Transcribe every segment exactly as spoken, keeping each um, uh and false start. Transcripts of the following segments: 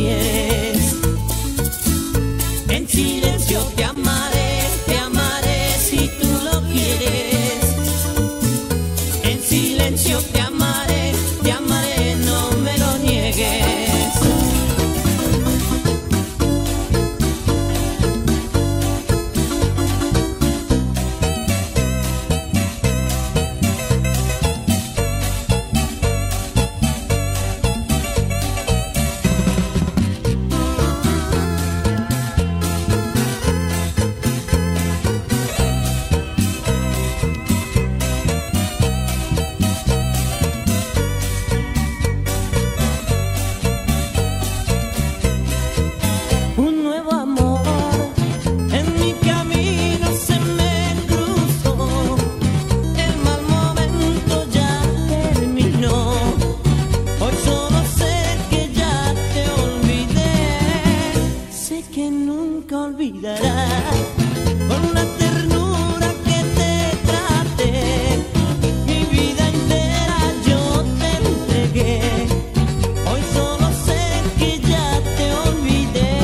quieres. En silencio te amaré, te amaré si tú lo quieres. En silencio te amaré, te amaré, no me lo niegues. Que nunca olvidarás, con una ternura que te traté, mi vida entera yo te entregué. Hoy solo sé que ya te olvidé.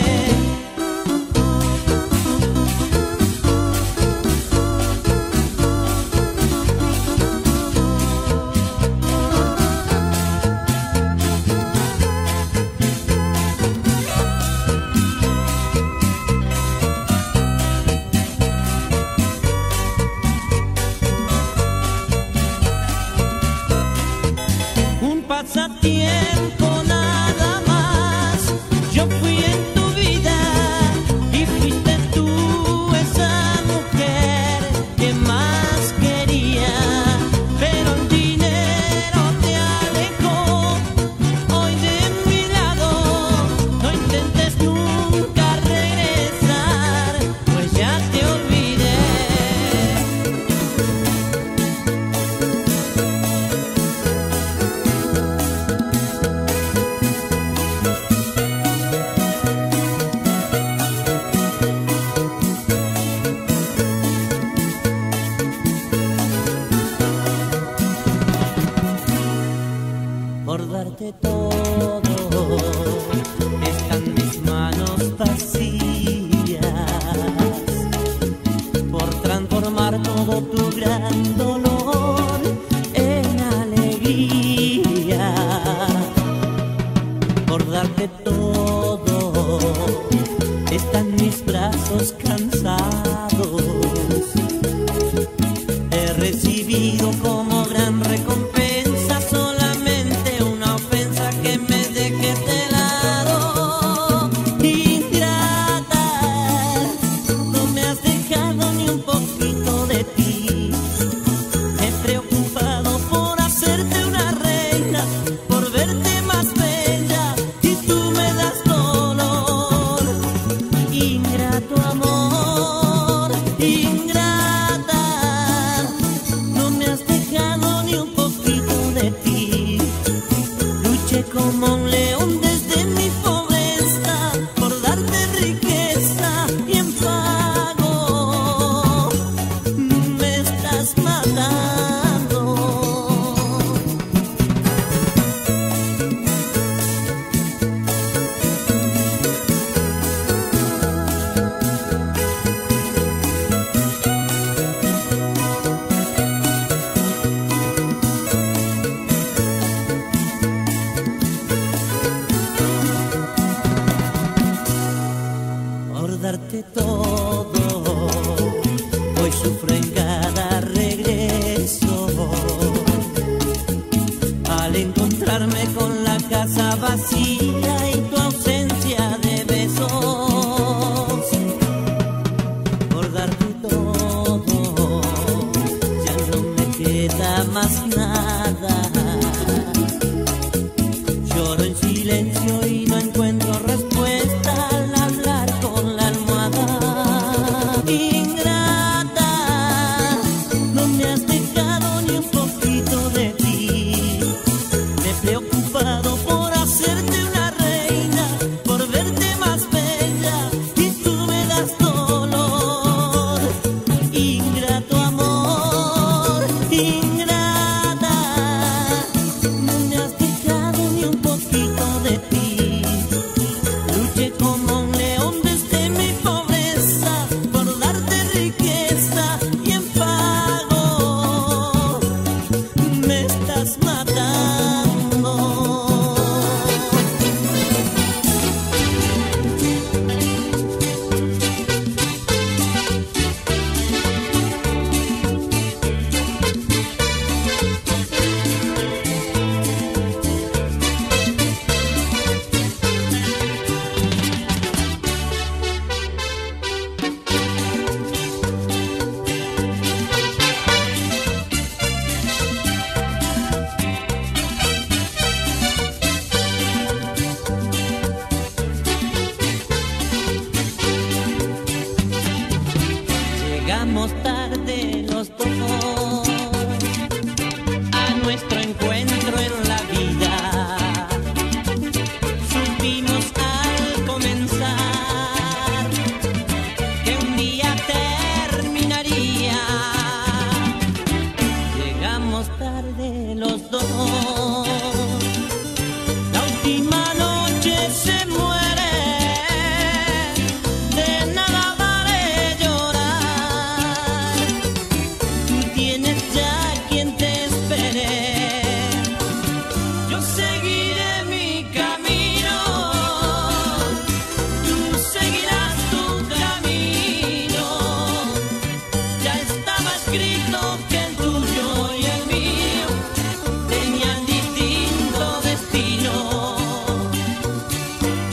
Pasatiempo nada más, yo fui en tu vida y fuiste tú esa mujer que más quería, pero el dinero te alejó hoy de mi lado. No intentes nunca regresar, pues ya te olvidé. Por darte todo, están mis manos vacías. Por transformar todo tu gran dolor en alegría. Por darte todo, están mis brazos cansados. He recibido como gran recompensa que me dejes de lado. Ingrata, no me has dejado ni un poquito de ti. He preocupado por hacerte una reina, por verte más bella, y tú me das dolor. Ingrato amor.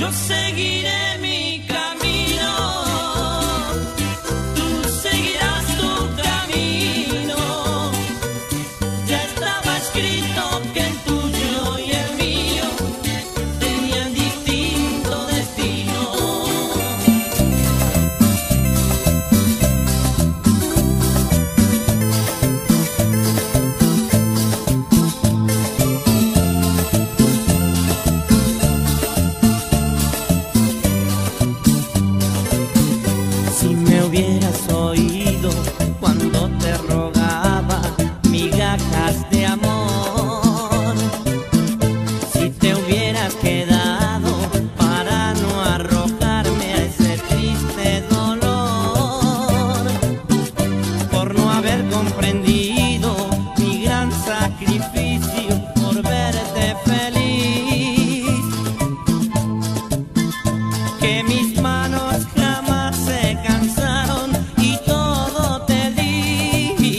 yo seguiré mi camino, tú seguirás tu camino. Ya estaba escrito que el tuyo y el mío tenían distinto destino. Si me hubieras oído cuando te rogaba migajas de amor, si te hubieras quedado para no arrojarme a ese triste dolor, por no haber comprendido mi gran sacrificio por verte feliz, que mis manos jamás se cansaron y todo te di.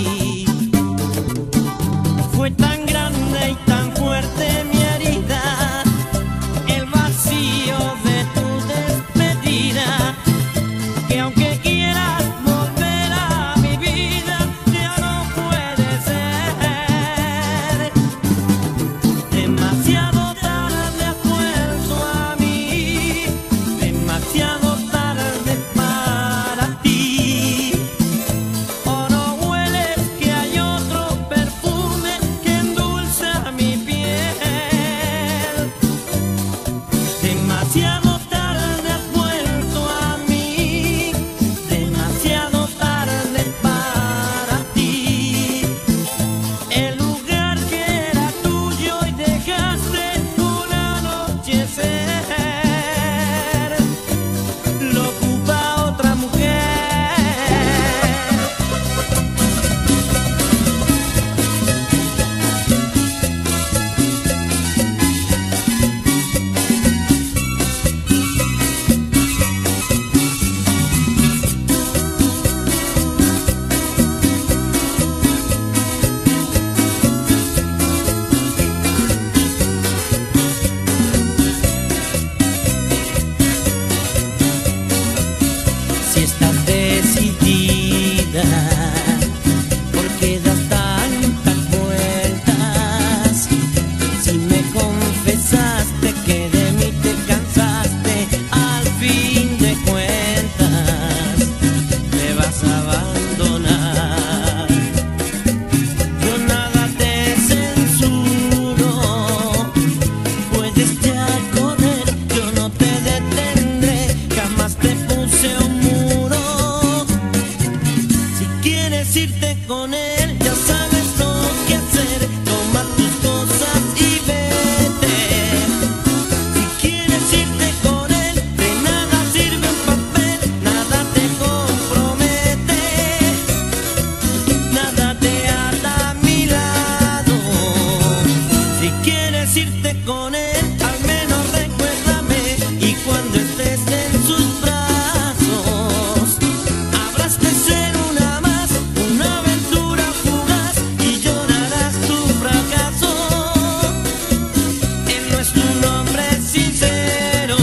Fue tan grande y tan fuerte mi herida, el vacío de tu despedida, que aunque quieras volver a mi vida, ya no puede ser. Demasiado tarde has vuelto a mí, demasiado tarde para ti. O no hueles que hay otro perfume que endulza mi piel. Demasiado tarde has vuelto a mí, demasiado tarde para ti. El lugar que era tuyo y dejaste un anochecer, lo ocupa otra mujer. Si estás decidida, ¿por qué das tantas vueltas? Si me confesaste que de mí te cansaste, al fin de cuentas me vas a abandonar. Yo nada te censuro, puedes ya correr, yo no te detendré, jamás te puse un muro. Si quieres irte con él, ya sabes lo que hacer, toma tus cosas y vete. Si quieres irte con él, de nada sirve un papel, nada te compromete, nada te ata a mi lado. Si quieres irte con él, al menos recuérdame, y cuando estés en sus brazos, habrás de ser una más, una aventura fugaz, y llorarás tu fracaso. Él no es tu nombre sincero.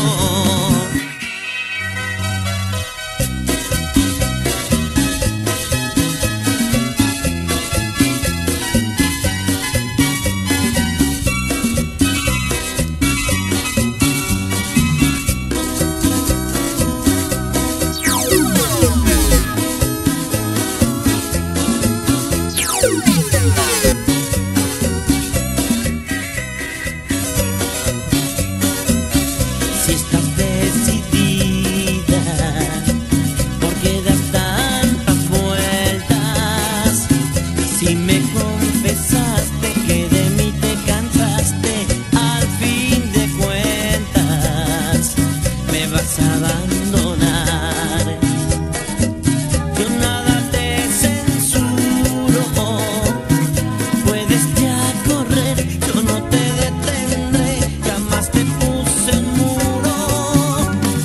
Si estás decidida, ¿por qué das tantas vueltas? Si me confesaste que de mí te cansaste, al fin de cuentas me vas a abandonar. Yo nada te censuro, puedes ya correr, yo no te detendré, jamás te puse un muro.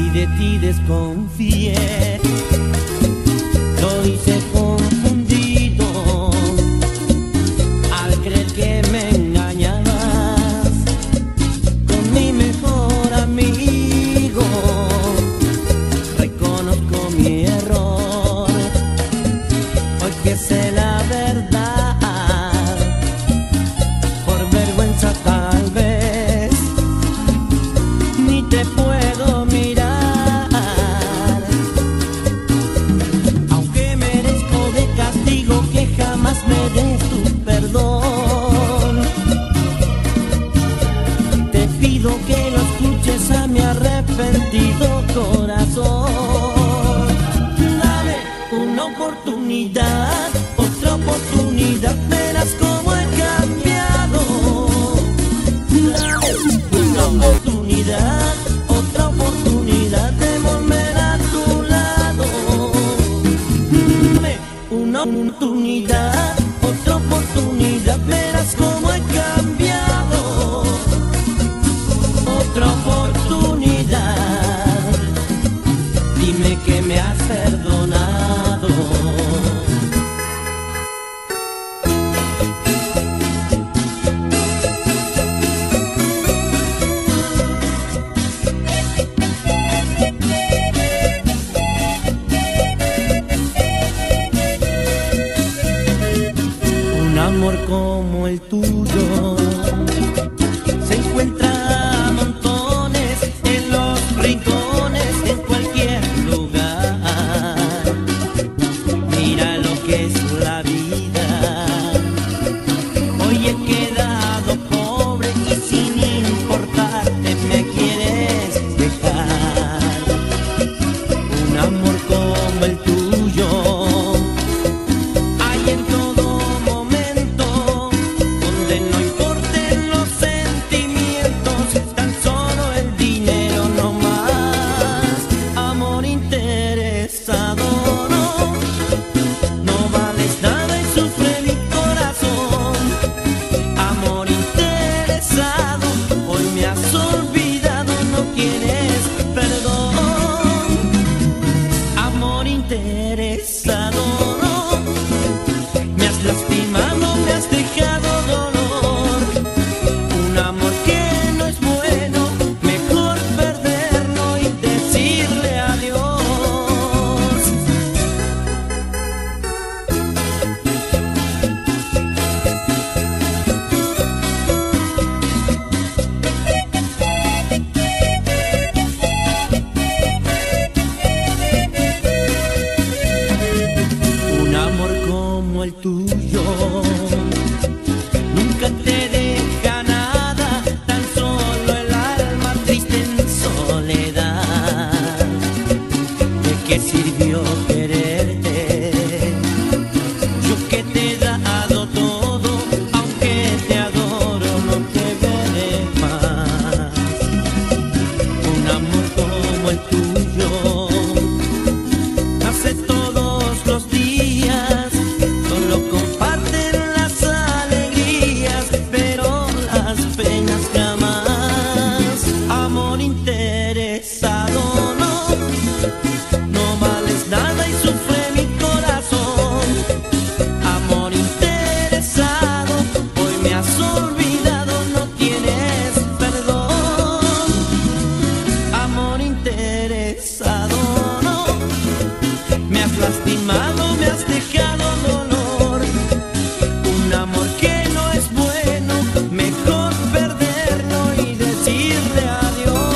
de ti desconfié. Lo hice confundido al creer que me engañabas con mi mejor amigo. Reconozco mi error, hoy que sé la verdad, por vergüenza tal vez ni te puedo mirar. Aunque merezco de castigo que jamás me des tu perdón, te pido que lo escuches a mi arrepentido corazón. Dame una oportunidad, otra oportunidad, verás cómo he cambiado. Dame una oportunidad, otra oportunidad de volver a tu lado. Dame una oportunidad, otra oportunidad, verás cómo he cambiado. Otra oportunidad, dime que me has perdonado. Un amor como el tuyo se encuentra a montones en los rincones, en cualquier lugar. Mira lo que es la vida, hoy he quedado pobre y sin importarte me quieres dejar. Un amor como el tuyo hay en todo momento, donde no importen los sentimientos, tan solo el dinero no más. Amor interesado, no, no vales nada y sufre mi corazón. Amor interesado, hoy me has olvidado, no tienes perdón. Amor interesado, no, me has lastimado, me has dejado dolor. Un amor que no es bueno, mejor perderlo y decirle adiós. Un amor como el tuyo nunca te deja nada, tan solo el alma triste en soledad. ¿De qué sirvió quererte? Yo que te he dado todo, aunque te adoro no te veré más. Un amor como el tuyo nace todos los días, solo comparten las alegrías, pero las penas jamás. Amor interesado, no, no vales nada y sufre mi corazón. Amor interesado, hoy me has olvidado, no tienes perdón. Amor interesado, no, me has lastimado, me has dejado dolor. Un amor que no es bueno, mejor perderlo y decirle adiós.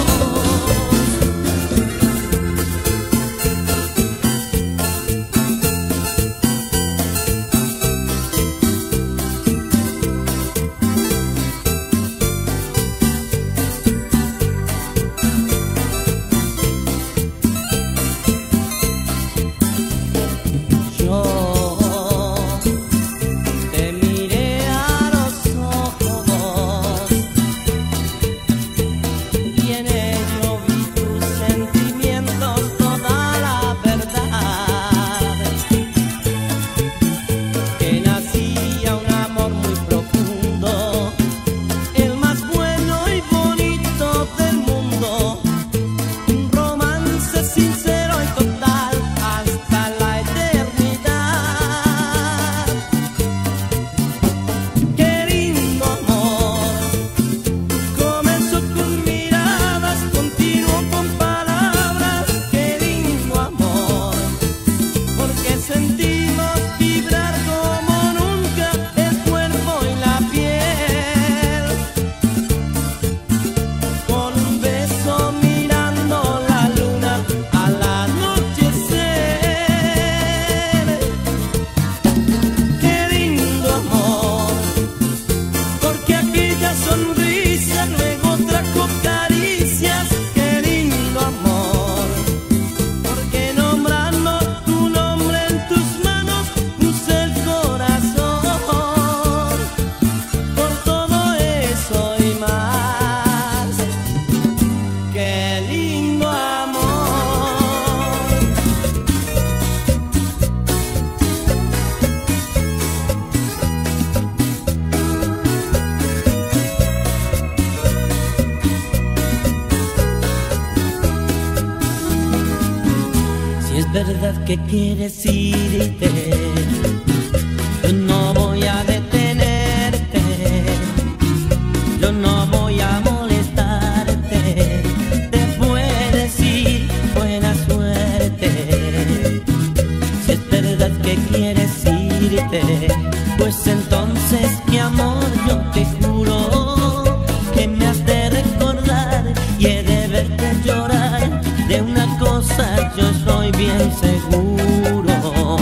verdad que quieres irte, yo no voy a detenerte, yo no voy a molestarte. Te puedes ir, buena suerte. Si es verdad que quieres irte, pues entonces, mi amor, yo te juro que me has de recordar y he de verte llorar. De una cosa yo estoy bien seguro: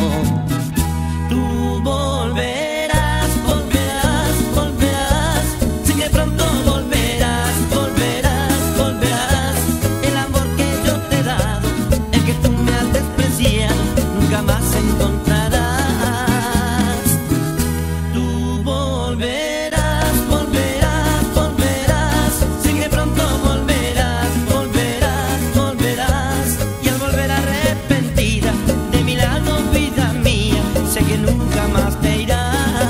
tú volverás, volverás, volverás. Sé que pronto volverás, volverás, volverás. El amor que yo te he dado, el que tú me has despreciado, nunca más encontrarás. Tú volverás, volverás, volverás. Sé que pronto volverás, volverás, volverás. Y al volver arrepentida de mi lado, vida mía, sé que nunca más te irás.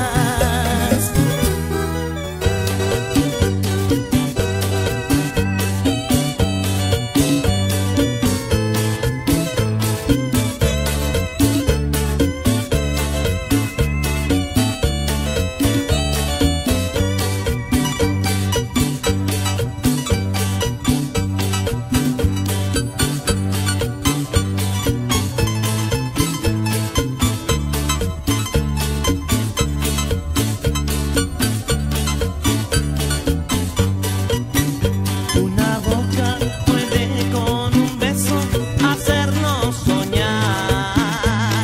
Una boca puede con un beso hacernos soñar,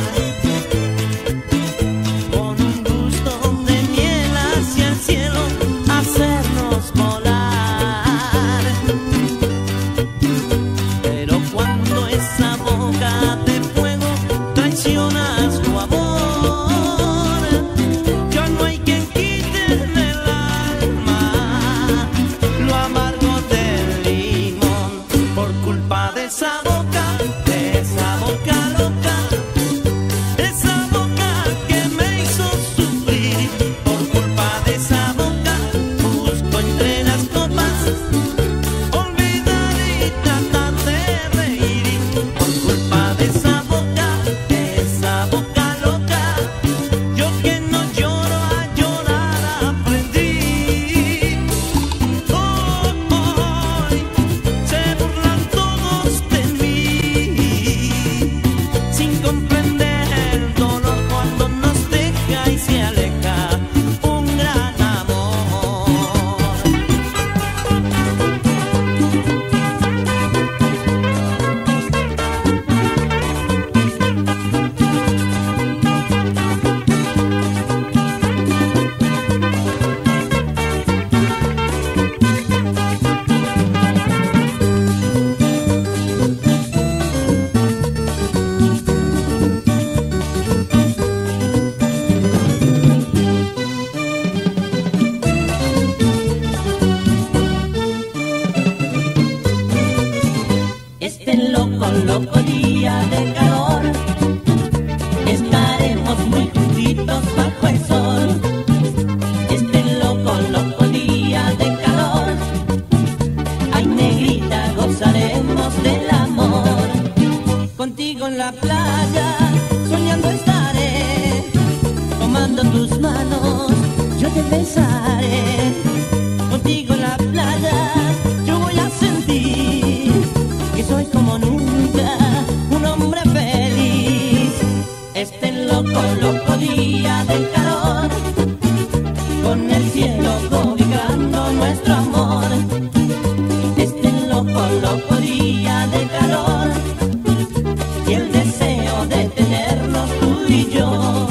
con un gusto de miel hacia el cielo hacernos volar. Pero cuando esa boca de fuego traiciona su amor, ya no hay quien quite del alma lo amargo del limón. Por culpa de esa boca, de esa boca loca, de esa boca que me hizo sufrir. Por culpa de esa boca busco entre las copas olvidar y tratar de reír. Por culpa de esa boca, de esa boca loca, yo que no lloro a llorar aprendí. Hoy se burlan todos de mí, sin comprender el dolor cuando nos deja y se aleja un gran amor. Este loco, loco día de calor, estaremos muy juntitos bajo el sol. Este loco, loco día de calor, ay negrita, gozaremos del amor. Contigo en la playa, soñando estaré, tomando tus manos, yo te besaré. Contigo en la playa, yo voy a sentir que soy como nunca un hombre feliz. Este loco, loco día del calor, con el cielo cobijando nuestro amor. Este loco, loco día de calor, y el deseo de tenernos tú y yo.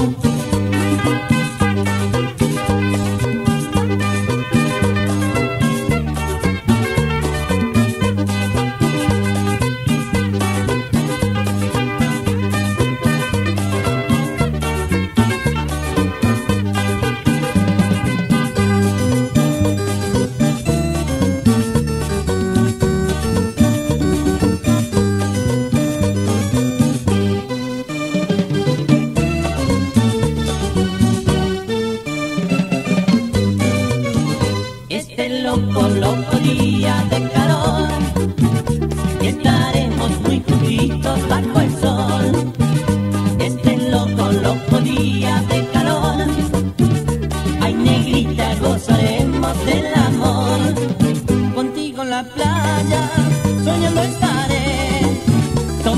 loco, loco día de calor, y estaremos muy juntitos bajo el sol.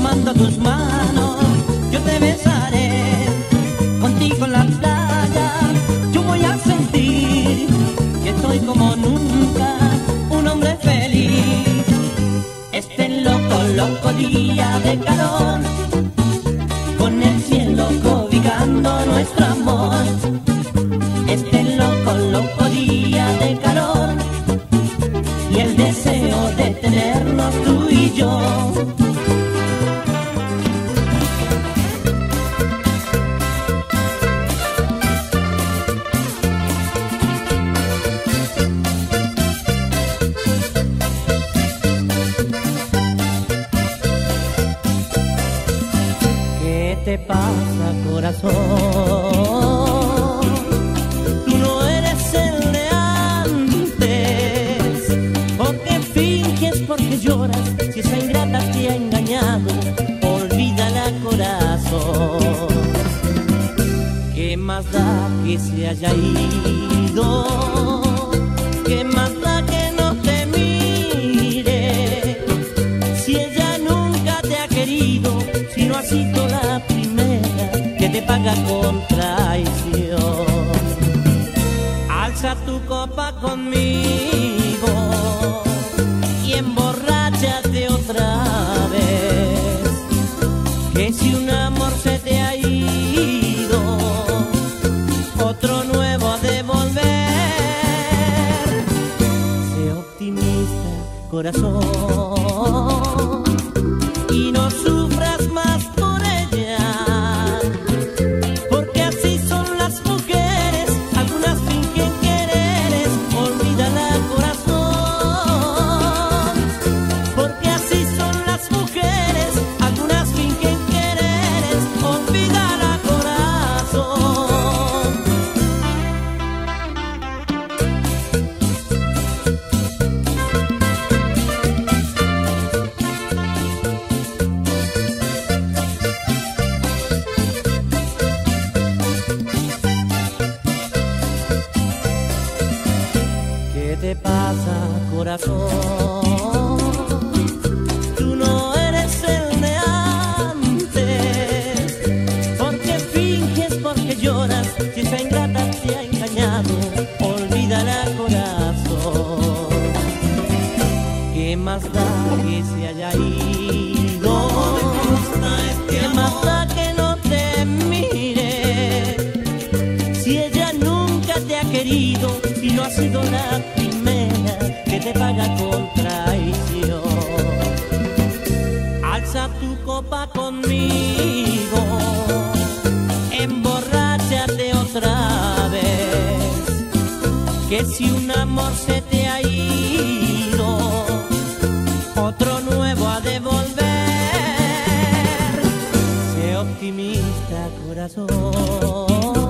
tomando tus manos, yo te besaré. Contigo en la playa, yo voy a sentir que estoy como nunca, un hombre feliz. Este loco, loco día de calor, con el cielo cobijando nuestro amor. Este loco, loco día de calor, y el deseo de tenernos tú y yo. ¿Qué te pasa, corazón? Tú no eres el de antes. ¿Por qué finges? ¿Por qué lloras? Si esa ingrata te ha engañado, olvídala, corazón. ¿Qué más da que se haya ido? ¿Qué más da que no te mire? Si ella nunca te ha querido, si no ha sido la primera que te paga con traición. Alza tu copa conmigo y emborráchate otra vez, que si un amor se te ha ido, otro nuevo ha de volver. Sé optimista, corazón, y no sufras más por ella, porque así son las mujeres, algunas fingen quereres, olvídala, corazón. Porque así son las mujeres, algunas fingen quereres, olvídala, corazón. ¿Qué te pasa, corazón? Tú no eres el de antes. ¿Por qué finges? ¿Por qué lloras? Si esa ingrata te ha engañado, olvídala, corazón. ¿Qué más da que se haya ido? ¿Qué más da que no te mire? Si ella nunca te ha querido, y no ha sido la primera que te paga con traición. Alza tu copa conmigo, emborráchate otra vez, que si un amor se te ha ido, otro nuevo ha de volver. Sé optimista, corazón,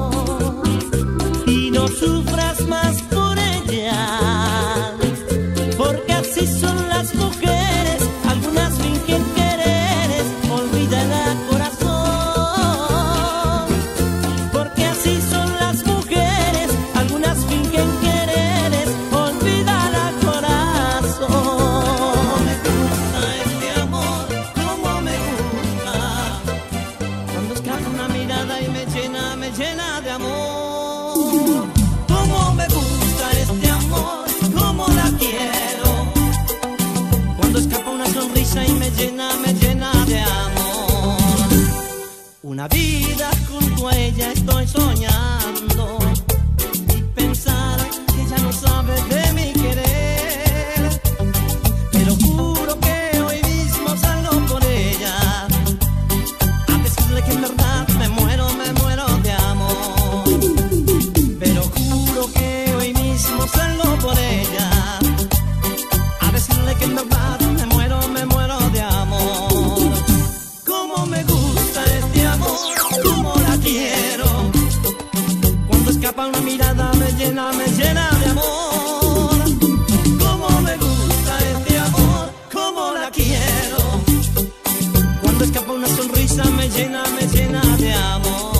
y no sufras más por ella, porque así son las mujeres, algunas fingen quereres, olvídala, corazón. Porque así son las mujeres, algunas fingen quereres, olvídala, corazón. Me gusta este amor, como me gusta, cuando escapa una mirada y me llena, me llena de amor. Como me gusta este amor, como la quiero, cuando escapa una sonrisa y me llena, me llena de amor. Una vida junto a ella estoy soñando, y pensar que ella no sabe de mi querer, pero juro que hoy mismo salgo por ella, a decirle que en verdad me muero, me muero de amor. Pero juro que hoy mismo salgo por ella, a decirle que en verdad me muero, me muero de amor. Como me gusta este amor, como la quiero, cuando escapa una mirada me llena, me llena de amor. Como me gusta este amor, como la quiero, cuando escapa una sonrisa me llena, me llena de amor.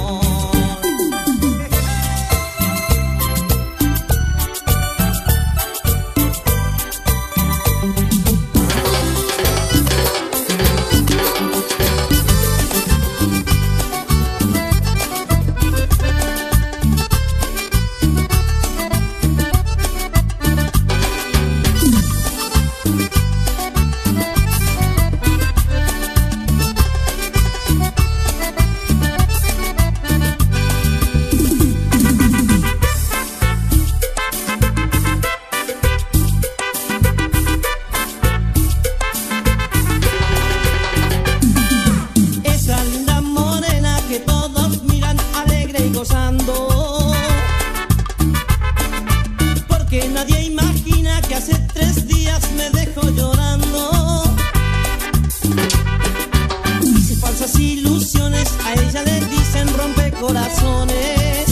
falsas ilusiones, a ella le dicen rompecorazones.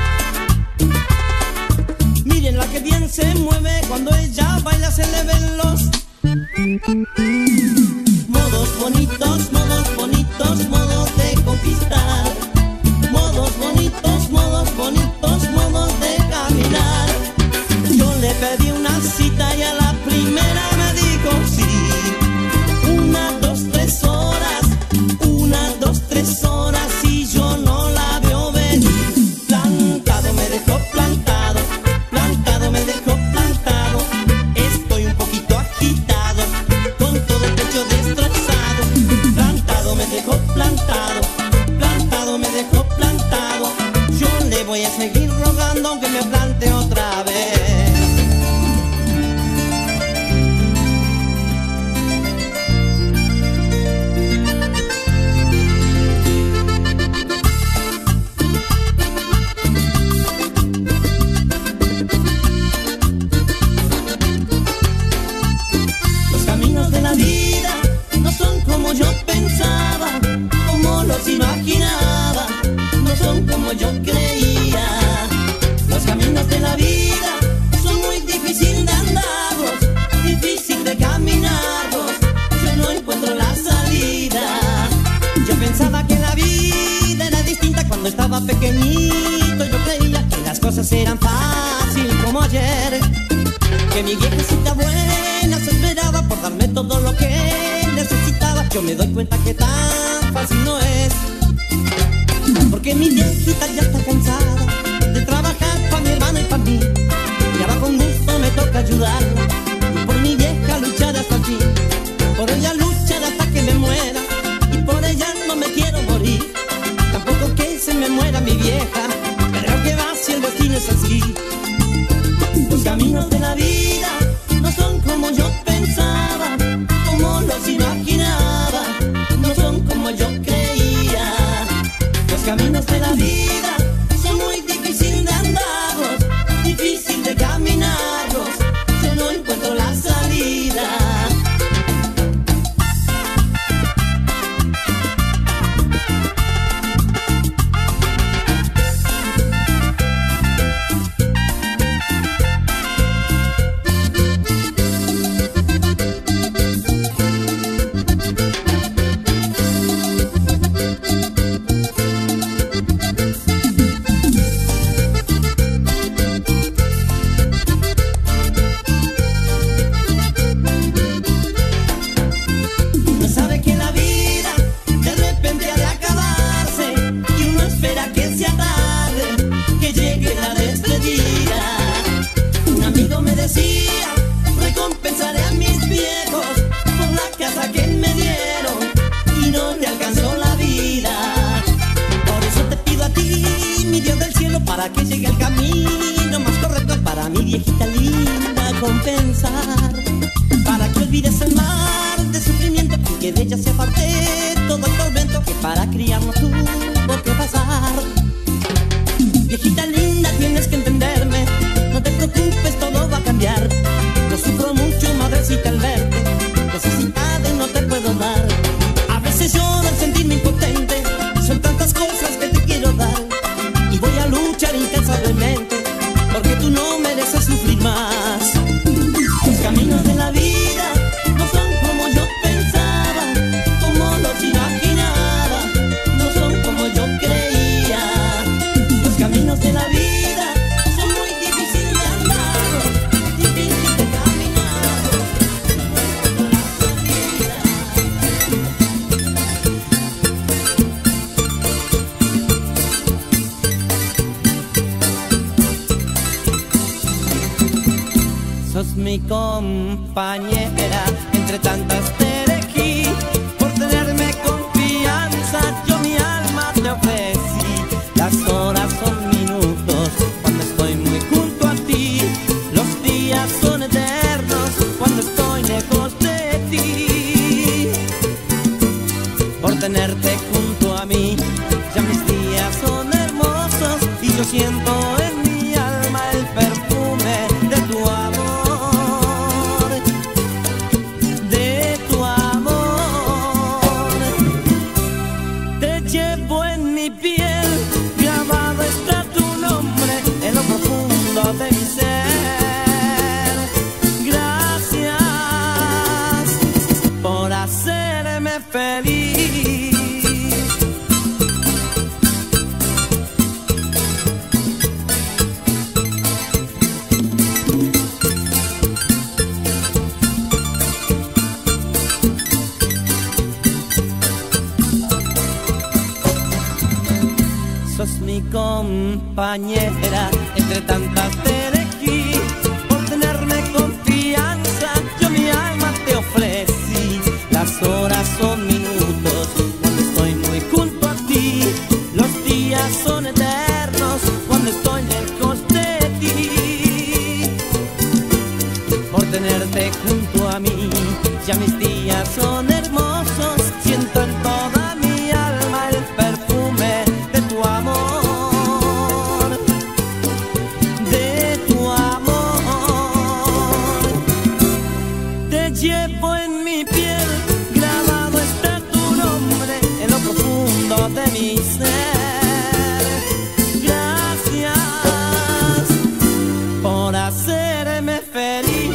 Miren la que bien se mueve, cuando ella baila se le ven los modos bonitos, modos bonitos, modos de conquistar. Modos bonitos, modos bonitos, modos de caminar. Yo le pedí una cita y a la primera me dijo sí. Una, dos, tres horas, una, dos, tres horas y yo no la veo venir. Plantado me dejó plantado, plantado me dejó plantado. Estoy un poquito agitado, con todo el pecho destrozado. Plantado me dejó plantado, plantado me dejó plantado. Yo le voy a seguir rogando aunque me plante otra vez. Los caminos de la vida no son como yo pensaba, como los imaginaba, no son como yo creía. Los caminos de la vida son muy difíciles de andarlos, difícil de caminarlos. Yo no encuentro la salida. Yo pensaba que la vida era distinta cuando estaba pequeñito. Yo creía que las cosas eran fáciles como ayer, que mi viejecita buena se esperaba por darme todo lo que necesitaba. Yo me doy cuenta que tan fácil no es, porque mi viejita ya está cansada de trabajar para mi hermana y para mí, y ahora con gusto me toca ayudarla y por mi vieja luchar hasta el fin. Por ella luchar hasta que me muera y por ella no me quiero morir. Tampoco que se me muera mi vieja, pero que va si el destino es así. Los caminos de la vida no son como yo pensaba, como los imaginaba, no son como yo creía. Los caminos de la vida son muy difíciles de andarlos, difícil de caminarlos. Yo no encuentro la salida. Recompensaré a mis viejos por la casa que me dieron y no me alcanzó la vida. Por eso te pido a ti, mi Dios del cielo, para que llegue al camino más correcto para mi viejita linda compensar, para que olvides el mar de sufrimiento y que de ella se aparte todo el tormento que para criarnos tuvo que pasar. Viejita linda, tienes que entenderme, no te preocupes, todo va a cambiar. Yo sufro mucho, madrecita, al verte necesitada y no te puedo dar. A veces lloro al sentirme impotente, son tantas cosas que te quiero dar, y voy a luchar incansablemente porque tú no mereces sufrir más. Los caminos de la vida no son como yo pensaba, como los imaginaba, no son como yo creía. Los caminos de la vida son muy difíciles de andar, difíciles de caminar, no encuentro la salida. Sos mi compañera, entre tantas te elegí, por tenerme confianza yo mi alma te ofrecí. Las horas son minutos cuando estoy muy junto a ti, los días son eternos cuando estoy lejos de ti. Por tenerte junto a mí ya mis días son hermosos y yo siento en mi alma el perfume de tu amor, de tu amor. Sos mi compañera, entre tantas te elegí. Por tenerme confianza, yo mi alma te ofrecí. Las horas son minutos cuando estoy muy junto a ti. Los días son eternos cuando estoy lejos de ti. Por tenerte junto a mí, ya mis días son hermosos. Siento en toda mi alma el perfume de tu amor, de tu amor. Te llevo en mi piel, grabado está tu nombre en lo profundo de mi ser. Gracias por hacerme feliz.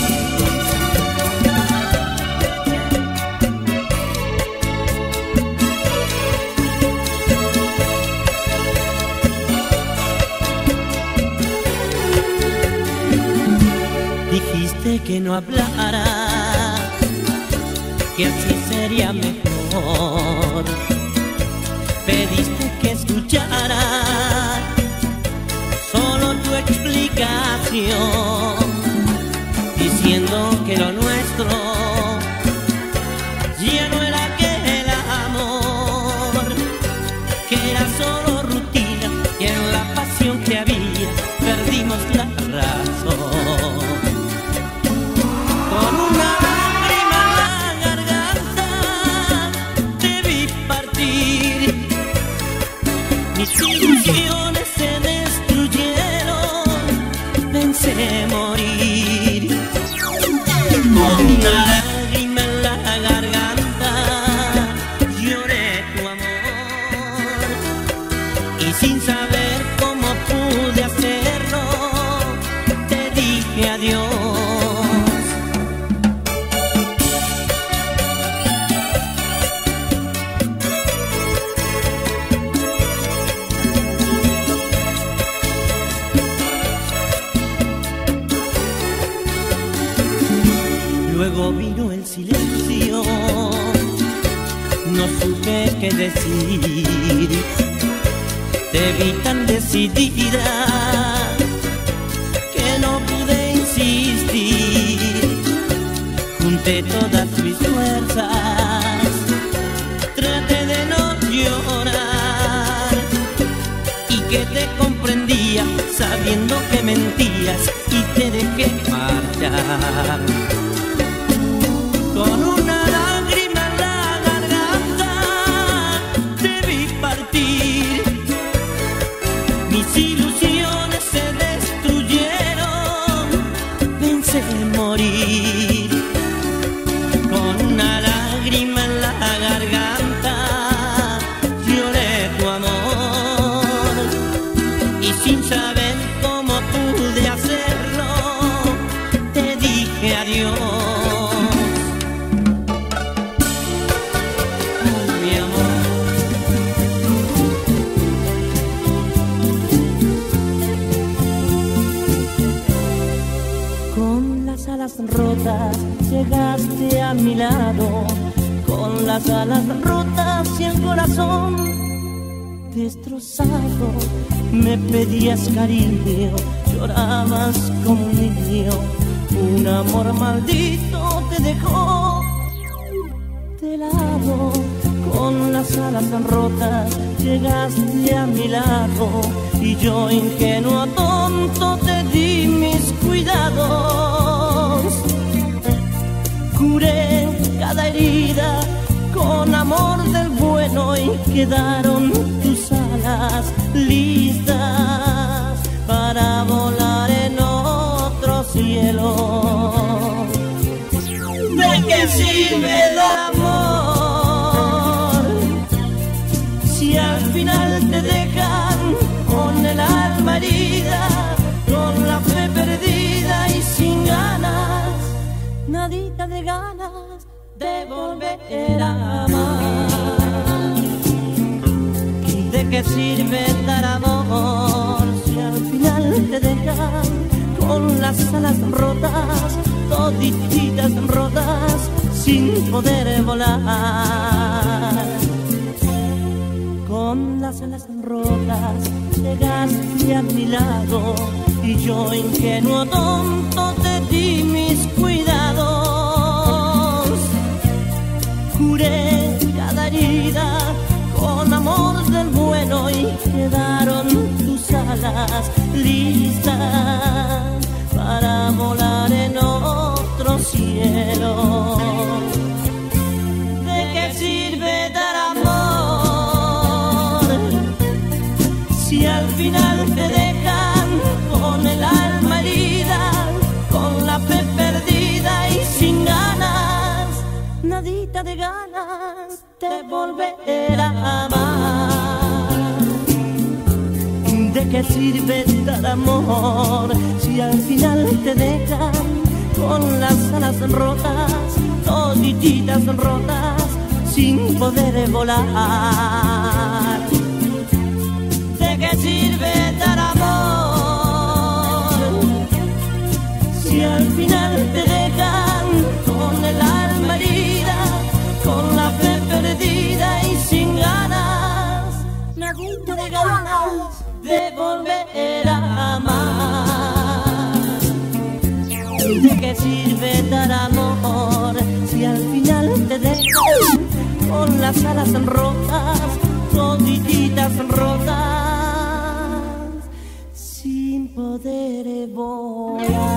Dijiste que no hablara, que así sería mejor. Pediste que escuchara solo tu explicación, diciendo que lo nuestro ya no era que el amor, que era solo rutina y en la pasión que había perdimos la razón. Con una lágrima en la garganta te vi partir, mis ilusiones se destruyeron, pensé morir. Con una lágrima en la garganta lloré tu amor, y sin saber cómo pude hacerlo te dije adiós. Luego vino el silencio, no supe qué decir. Te vi tan decidida que no pude insistir. Junté todas mis fuerzas, traté de no llorar y que te comprendía sabiendo que mentías y te dejé marchar. Con una lágrima en la garganta te vi partir, mis ilusiones se destruyeron, pensé morir. Con una lágrima en la garganta lloré tu amor, y sin saber cómo pude hacerlo te dije adiós. Rotas, llegaste a mi lado, con las alas rotas y el corazón destrozado. Me pedías cariño, llorabas como un niño, un amor maldito te dejó de lado. Con las alas tan rotas llegaste a mi lado, y yo ingenuo tonto te di mis cuidados. Curé cada herida con amor del bueno y quedaron tus alas listas para volar en otro cielo. ¿De qué sirve el amor si al final te dejan con el alma herida, con la fe perdida y sin ganas, nadita de ganas de volver a amar? las alas rotas, todititas rotas, sin poder volar. Con las alas rotas llegaste a mi lado y yo ingenuo tonto te di mis cuidados. Curé cada herida con amor del bueno y quedaron tus alas listas para volar en otro cielo. ¿De qué sirve dar amor si al final te dejan con el alma herida, con la fe perdida y sin ganas, nadita de ganas de volver a amar? ¿De qué sirve dar amor si al final te dejan con las alas rotas, todititas rotas, sin poder volar? ¿De qué sirve dar amor si al final te dejan con el alma herida, con la fe perdida y sin ganas, nadita de ganas de volver a amar? ¿De qué sirve dar amor si al final te dejan con las alas rotas, todititas rotas, sin poder volar?